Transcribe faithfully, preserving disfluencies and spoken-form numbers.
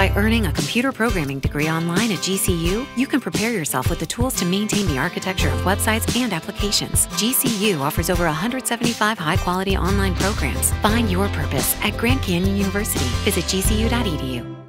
By earning a computer programming degree online at G C U, you can prepare yourself with the tools to maintain the architecture of websites and applications. G C U offers over one hundred seventy-five high-quality online programs. Find your purpose at Grand Canyon University. Visit G C U dot E D U.